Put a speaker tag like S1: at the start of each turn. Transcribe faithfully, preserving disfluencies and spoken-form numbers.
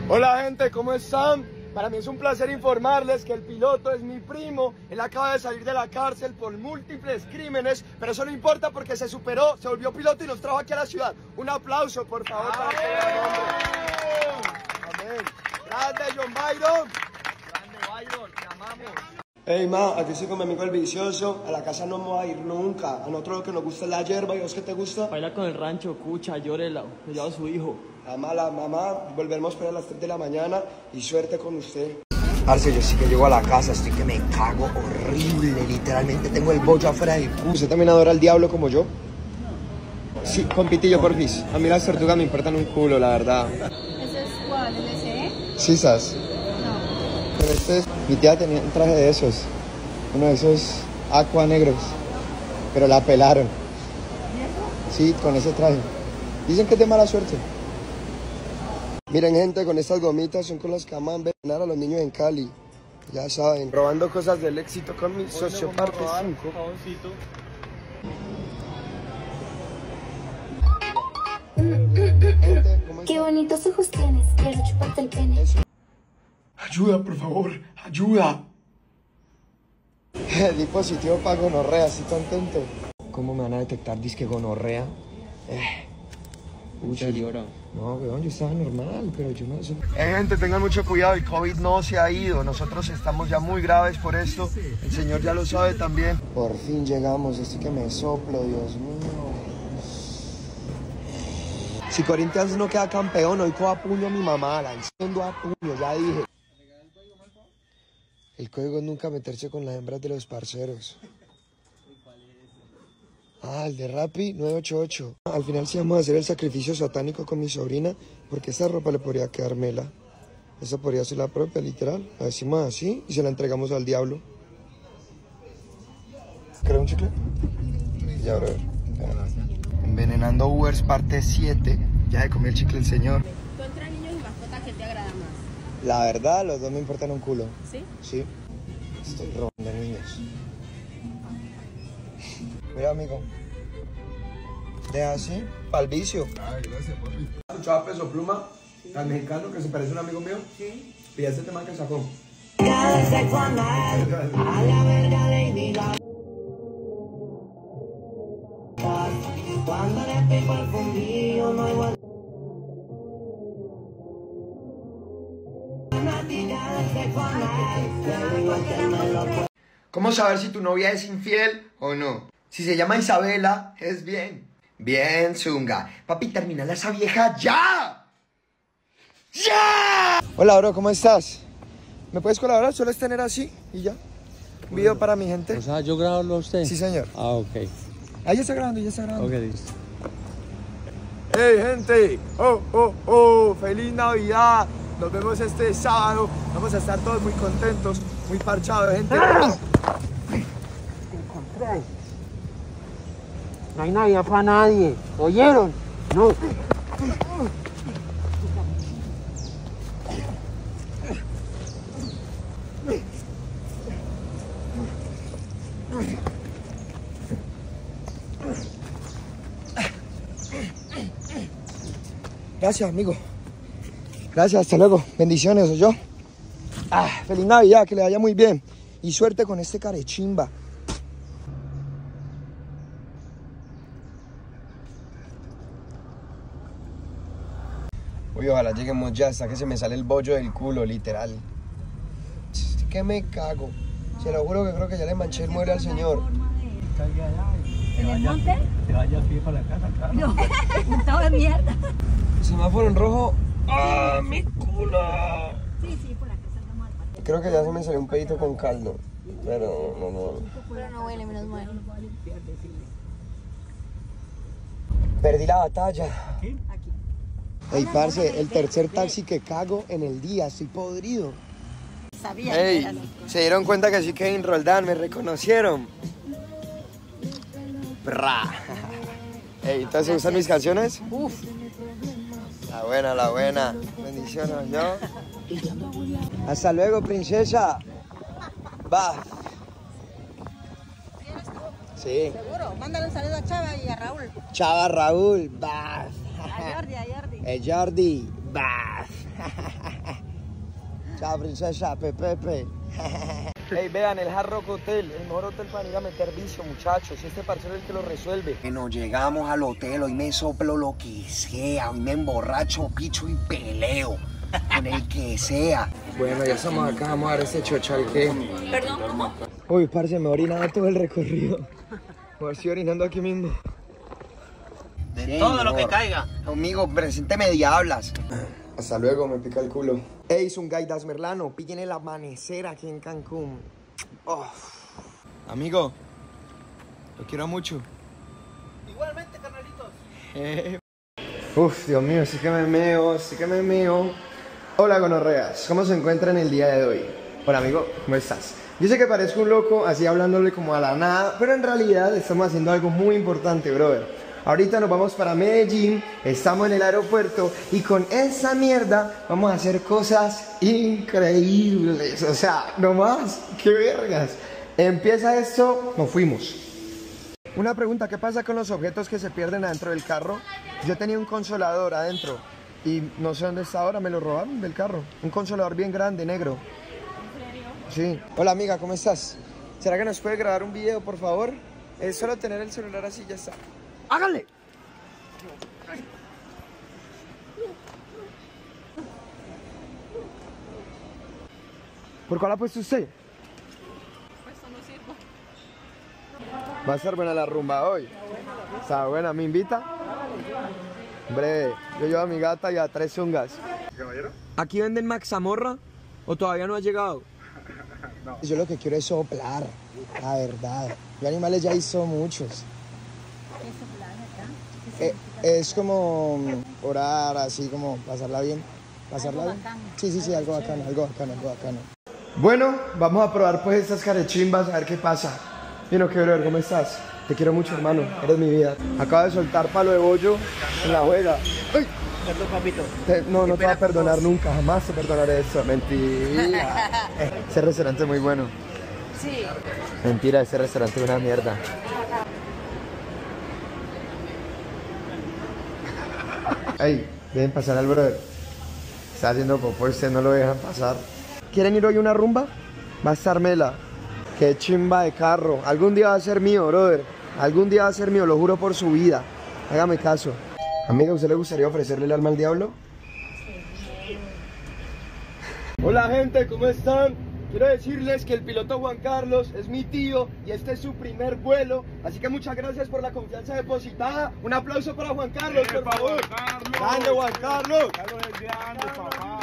S1: Hola gente, ¿cómo están? Para mí es un placer informarles que el piloto es mi primo. Él acaba de salir de la cárcel por múltiples crímenes, pero eso no importa porque se superó, se volvió piloto y nos trajo aquí a la ciudad. Un aplauso, por favor, para este gran hombre. Amén. Grande John Byron.
S2: Grande Byron, te amamos.
S1: Hey ma, aquí estoy con mi amigo el vicioso. A la casa no vamos a ir nunca. A nosotros lo que nos gusta es la hierba. ¿Y vos qué te gusta?
S2: Baila con el rancho, cucha, llórela, me lleva a su hijo.
S1: Mamá, la mamá, volveremos a esperar a las tres de la mañana y suerte con usted. Arce, yo sí que llego a la casa, estoy que me cago horrible, literalmente tengo el bollo afuera del culo. ¿Usted también adora al diablo como yo? Sí, compitillo, porfis. A mí las tortugas me importan un culo, la verdad.
S3: ¿Ese es cuál? ¿El ese?
S1: Sí, ¿sabes?
S3: No.
S1: Pero este es... Mi tía tenía un traje de esos, uno de esos aqua negros, pero la pelaron. Sí, con ese traje. Dicen que es de mala suerte. Miren gente, con estas gomitas son con las que aman venenar a los niños en Cali. Ya saben, robando cosas del éxito con mi socio parte cinco. Gente, ¿cómo
S3: Qué
S1: están?
S3: bonitos ojos tienes, quiero chuparte el pene.
S1: Ayuda, por favor, ayuda. Di positivo para gonorrea, estoy tan tonto. ¿Cómo me van a detectar disque gonorrea? Eh. Uy, no, weón, yo estaba normal, pero yo no sé. Eh, gente, tengan mucho cuidado, el COVID no se ha ido. Nosotros estamos ya muy graves por esto. El señor ya lo sabe también. Por fin llegamos, estoy que me soplo, Dios mío. Si Corinthians no queda campeón, hoy cojo a puño a mi mamá, la enciendo a puño, ya dije. El código es nunca meterse con las hembras de los parceros. Ah, el de Rappi nueve ocho ocho. Al final sí vamos a hacer el sacrificio satánico con mi sobrina, porque esta ropa le podría quedar mela. Esa podría ser la propia, literal. La decimos así y se la entregamos al diablo. ¿Querés un chicle? Ya, brother. Envenenando Ubers parte siete. Ya de comer el chicle el señor.
S3: ¿Tú entre niños y mascotas qué te agrada más?
S1: La verdad, los dos me importan un culo.
S3: ¿Sí?
S1: Sí. Estoy robando niños. Mira, amigo. Deja así, pa'l vicio. Ay, gracias, papi. ¿Escuchaba Peso Pluma? Al mexicano que se parece a un amigo mío. Sí. Y este tema que sacó. ¿Cómo saber si tu novia es infiel o no? Si se llama Isabela, es bien. Bien, Zunga. Papi, terminala esa vieja ya. ¡Ya! Hola, bro, ¿cómo estás? ¿Me puedes colaborar? Solo es tener así y ya. Un video para mi gente.
S2: O sea, ¿yo grabo a usted?
S1: Sí, señor.
S2: Ah, ok.
S1: Ahí ya está grabando, ya está grabando.
S2: Ok, listo.
S1: ¡Hey, gente! ¡Oh, oh, oh! ¡Feliz Navidad! Nos vemos este sábado. Vamos a estar todos muy contentos, muy parchados, gente.
S4: Encontré. No hay Navidad para nadie. ¿Oyeron? No.
S1: Gracias, amigo. Gracias, hasta luego. Bendiciones, soy yo. Ah, feliz Navidad, que le vaya muy bien. Y suerte con este carechimba. Uy, ojalá lleguemos ya, hasta que se me sale el bollo del culo, literal. Que me cago. Se lo juro que creo que ya le manché el mueble al señor.
S3: ¿En el monte?
S2: Te vaya a pie para la casa, claro.
S3: No, estaba de mierda.
S1: Semáforo en rojo. ¡Ah, mi culo!
S3: Sí, sí, por la casa estamos al patio.
S1: Creo que ya se me salió un pedito con caldo. Pero no, no.
S3: Pero no huele, menos mal.
S1: Perdí la batalla.
S3: Aquí.
S1: Ey, parce, el tercer taxi que cago en el día, estoy podrido.
S3: Sabía que era
S1: Ey,
S3: así.
S1: se dieron cuenta que sí Kevin Roldán, me reconocieron. Bra. Ey, ¿entonces gustan mis canciones?
S3: Uf.
S1: La buena, la buena. Bendiciones, ¿yo? Hasta luego, princesa. Va. Sí.
S3: Seguro. Mándale un saludo a Chava y a Raúl.
S1: Chava, Raúl. Va.
S3: A Jordi, a Jordi.
S1: Eh, Jordi. Va. Chao, princesa, Pepe. Hey, vean, el Hard Rock Hotel, el mejor hotel para ir a meter vicio, muchachos. Este parcero es el que lo resuelve.
S5: Bueno, llegamos al hotel, hoy me soplo lo que sea, hoy me emborracho, picho y peleo. Con el que sea.
S1: Bueno, ya estamos acá, vamos a dar ese chochalque.
S3: Perdón, ¿cómo?
S1: Uy, parce, me he orinado todo el recorrido. Me estoy orinando aquí mismo.
S5: De
S4: Señor. Todo lo que caiga.
S5: Amigo, presénteme diablas.
S1: Hasta luego, me pica el culo. Ey, Zungaidas Merlano, pillen el amanecer aquí en Cancún. Oh. Amigo, lo quiero mucho.
S4: Igualmente, carnalitos.
S1: Eh. Uf, Dios mío, sí que me meo, sí que me meo. Hola, gonorreas, ¿cómo se encuentran el día de hoy? Hola, amigo, ¿cómo estás? Yo sé que parezco un loco así hablándole como a la nada, pero en realidad estamos haciendo algo muy importante, brother. Ahorita nos vamos para Medellín, estamos en el aeropuerto y con esa mierda vamos a hacer cosas increíbles. O sea, nomás, qué vergas. Empieza esto, nos fuimos. Una pregunta, ¿qué pasa con los objetos que se pierden adentro del carro? Yo tenía un consolador adentro y no sé dónde está ahora, me lo robaron del carro. Un consolador bien grande, negro. ¿En serio? Sí. Hola amiga, ¿cómo estás? ¿Será que nos puede grabar un video, por favor? Es solo tener el celular así, ya está. ¡Hágale! ¿Por cuál ha puesto usted?
S3: Pues no sirvo.
S1: Va a ser buena la rumba hoy. Está buena, ¿me invita? Hombre, yo llevo a mi gata y a tres zungas.
S6: ¿Caballero?
S1: ¿Aquí venden Maxamorra o todavía no ha llegado?
S6: No.
S1: Yo lo que quiero es soplar, la verdad. Yo animales ya hizo muchos.
S3: ¿Qué es soplar acá?
S1: Eh, es como orar, así como pasarla bien. ¿Pasarla
S3: Algo
S1: bien?
S3: bacano.
S1: Sí, sí, sí, algo bacano, algo bacano, algo bacano. Bueno, vamos a probar pues estas carechimbas, a ver qué pasa. Vino, qué brother, ¿cómo estás? Te quiero mucho, hermano, eres mi vida. Acabo de soltar palo de bollo en la juega. ¡Ay!
S4: Perdón, papito.
S1: Te- no, no te voy a perdonar nunca, jamás te perdonaré eso. Mentira. Eh, ese restaurante es muy bueno.
S3: Sí.
S1: Mentira, ese restaurante es una mierda. Ey, dejen pasar al brother. Está haciendo popó y ustedes no lo dejan pasar. ¿Quieren ir hoy a una rumba? Va a estar mela. Qué chimba de carro. Algún día va a ser mío, brother. Algún día va a ser mío, lo juro por su vida. Hágame caso. Amiga, ¿a usted le gustaría ofrecerle el alma al diablo? Hola gente, ¿cómo están? Quiero decirles que el piloto Juan Carlos es mi tío y este es su primer vuelo. Así que muchas gracias por la confianza depositada. Un aplauso para Juan Carlos, por favor.
S6: Juan Carlos.
S1: Grande, Juan Carlos.
S6: Carlos es grande, papá.